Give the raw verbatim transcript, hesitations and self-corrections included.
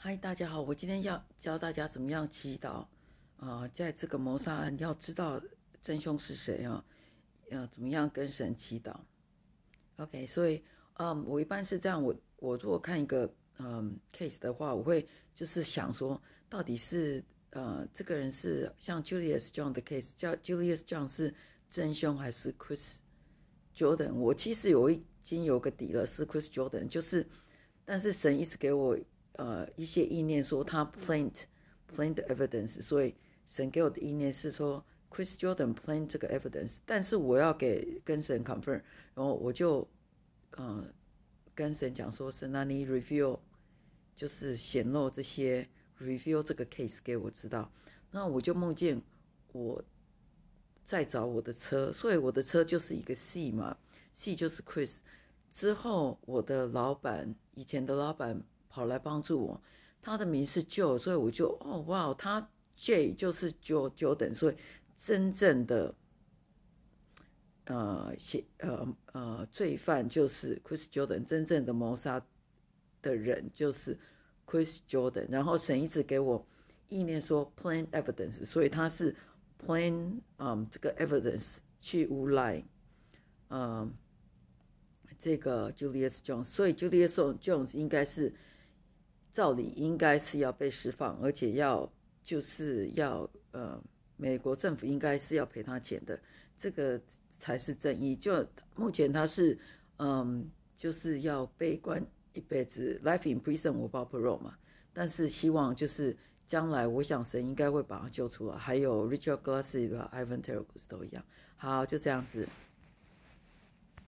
嗨，大家好，我今天要教大家怎么样祈祷啊、呃，在这个谋杀案要知道真凶是谁啊，呃，怎么样跟神祈祷 ？OK， 所以，嗯，我一般是这样，我我如果看一个嗯 case 的话，我会就是想说，到底是呃这个人是像 Julius Jones 的 case， 叫 Julius Jones 是真凶还是 Chris Jordan？ 我其实有已经有个底了，是 Chris Jordan， 就是，但是神一直给我。呃，一些意念说他 plant plant evidence， 所以神给我的意念是说 Chris Jordan plant 这个 evidence， 但是我要给跟神 confirm， 然后我就呃跟神讲说，神啊，你 reveal 就是显露这些 reveal 这个 case 给我知道，那我就梦见我在找我的车，所以我的车就是一个 C 嘛 ，C 就是 Chris， 之后我的老板以前的老板。跑来帮助我，他的名是 Joe， 所以我就哦哇，他 J 就是 Joe Jordan， 所以真正的呃呃呃罪犯就是 Chris Jordan， 真正的谋杀的人就是 Chris Jordan。然后神一直给我意念说 plain evidence， 所以他是 plain 嗯这个 evidence 去诬赖嗯这个 Julius Jones， 所以 Julius Jones 应该是。照理应该是要被释放，而且要就是要呃，美国政府应该是要赔他钱的，这个才是正义。就目前他是嗯，就是要被关一辈子 ，life in prison without parole 嘛。但是希望就是将来，我想神应该会把他救出来。还有 Richard Glassy 和 Ivan Terrell 都一样。好，就这样子。